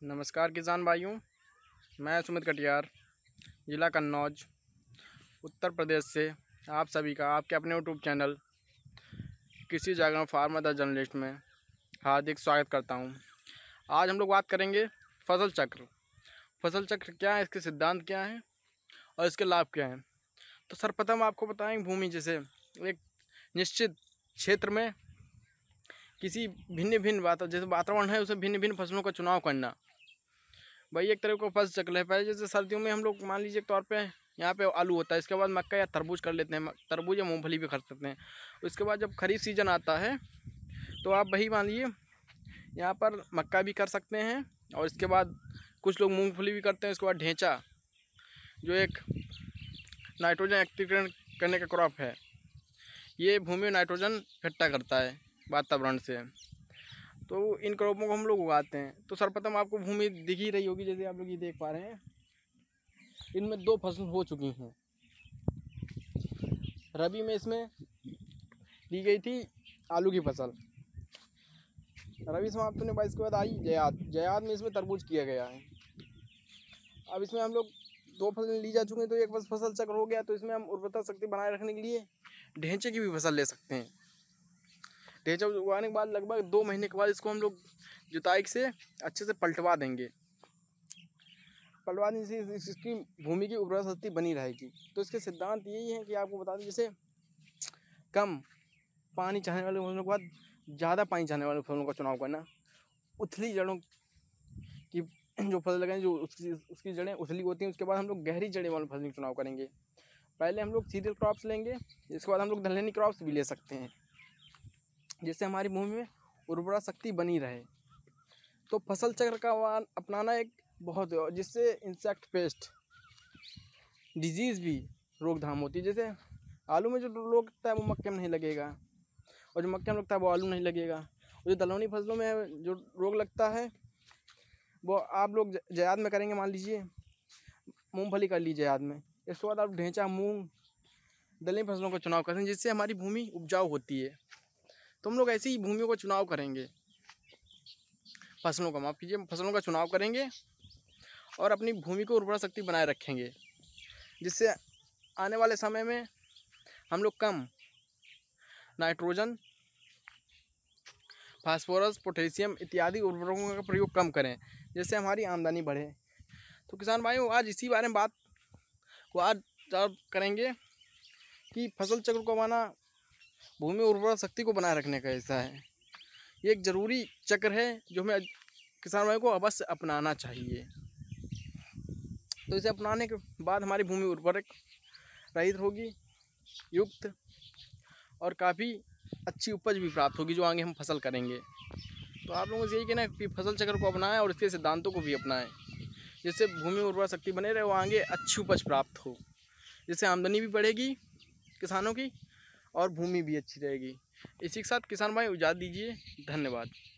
नमस्कार किसान भाइयों, मैं सुमित कटियार, ज़िला कन्नौज, उत्तर प्रदेश से आप सभी का आपके अपने यूट्यूब चैनल कृषि जागरण फार्मर द जर्नलिस्ट में हार्दिक स्वागत करता हूं। आज हम लोग बात करेंगे फसल चक्र। फसल चक्र क्या है, इसके सिद्धांत क्या हैं और इसके लाभ क्या हैं। तो सर्वप्रथम आपको बताएं, भूमि जैसे एक निश्चित क्षेत्र में किसी भिन्न भिन्न जैसे वातावरण है, उसे भिन्न भिन्न फसलों का चुनाव करना, भाई एक तरह का फसल चक्र है। पहले जैसे सर्दियों में हम लोग मान लीजिए तौर पे यहाँ पे आलू होता है, इसके बाद मक्का या तरबूज कर लेते हैं, तरबूज या मूंगफली भी कर सकते हैं। उसके बाद जब खरीफ सीजन आता है तो आप वही मान लीजिए यहाँ पर मक्का भी कर सकते हैं, और इसके बाद कुछ लोग मूंगफली भी करते हैं। उसके बाद ढेंचा, जो एक नाइट्रोजन एक्टिवेट करने का क्रॉप है, ये भूमि में नाइट्रोजन इकट्ठा करता है वातावरण से, तो इन क्रॉपों को हम लोग उगाते हैं। तो सर्वप्रथम आपको भूमि दिख ही रही होगी, जैसे आप लोग ये देख पा रहे हैं, इनमें 2 फसल हो चुकी हैं। रबी में इसमें दी गई थी आलू की फसल, रबी समाप्त होने के बाद इसके बाद आई जयाद में इसमें तरबूज किया गया है। अब इसमें हम लोग 2 फसल ली जा चुके हैं, तो एक फसल चक्र हो गया। तो इसमें हम उर्वरता शक्ति बनाए रखने के लिए ढेंचे की भी फसल ले सकते हैं। ढेंचा उगाने के बाद लगभग 2 महीने के बाद इसको हम लोग जुताई से अच्छे से पलटवा देंगे। पलटवा से इसकी भूमि की उर्वरा शक्ति बनी रहेगी। तो इसके सिद्धांत यही है कि आपको बता दें, जैसे कम पानी चाहने वाले फसलों के बाद ज़्यादा पानी चाहने वाले फसलों का चुनाव करना। उथली जड़ों की जो फसल लगाएं, जो उसकी जड़ें उथली होती हैं, उसके बाद हम लोग गहरी जड़ें वाले फसल का चुनाव करेंगे। पहले हम लोग सीरियल क्रॉप्स लेंगे, इसके बाद हम लोग दलहनी क्रॉप्स भी ले सकते हैं, जिससे हमारी भूमि में उर्वरा शक्ति बनी रहे। तो फसल चक्र का अपनाना एक बहुत, जिससे इंसेक्ट पेस्ट डिजीज़ भी रोकथाम होती है। जैसे आलू में जो रोग लगता है वो मक्के में नहीं लगेगा, और जो मक्के में लगता है वो आलू नहीं लगेगा। और जो दलहनी फसलों में जो रोग लगता है वो आप लोग जयाद में करेंगे, मान लीजिए मूंगफली कर लीजिए जयाद में, इसके बाद आप ढेंचा, मूंग, दलहनी फसलों का चुनाव करते हैं, जिससे हमारी भूमि उपजाऊ होती है। तो हम लोग ऐसी ही भूमियों का चुनाव करेंगे, फसलों का चुनाव करेंगे और अपनी भूमि को उर्वरा शक्ति बनाए रखेंगे, जिससे आने वाले समय में हम लोग कम नाइट्रोजन, फास्फोरस, पोटेशियम इत्यादि उर्वरकों का प्रयोग कम करें, जिससे हमारी आमदनी बढ़े। तो किसान भाइयों, आज इसी बारे में बात को आज करेंगे कि फसल चक्र को अपनाना भूमि उर्वरा शक्ति को बनाए रखने का हिस्सा है। ये एक ज़रूरी चक्र है जो हमें किसान भाइयों को अवश्य अपनाना चाहिए। तो इसे अपनाने के बाद हमारी भूमि उर्वरक रहित होगी, युक्त, और काफ़ी अच्छी उपज भी प्राप्त होगी, जो आगे हम फसल करेंगे। तो आप लोगों से यही कहना है कि फसल चक्र को अपनाएं और इसके सिद्धांतों को भी अपनाएं, जिससे भूमि उर्वरा शक्ति बने रहे, वो आगे अच्छी उपज प्राप्त हो, जिससे आमदनी भी बढ़ेगी किसानों की और भूमि भी अच्छी रहेगी। इसी के साथ किसान भाई इजाज़त दीजिए। धन्यवाद।